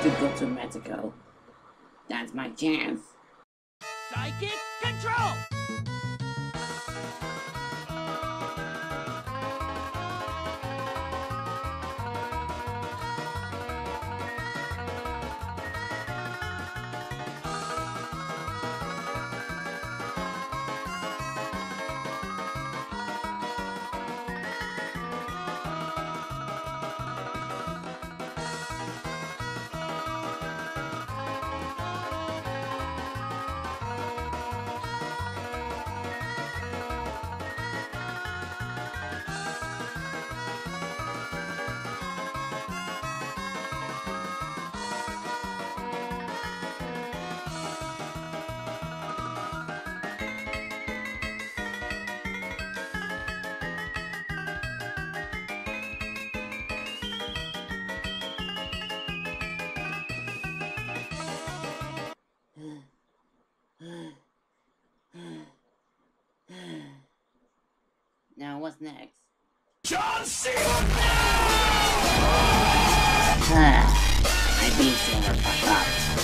to go to Mexico. That's my chance. Psychic control! Now what's next? John Cena! I beat Silver fuck up.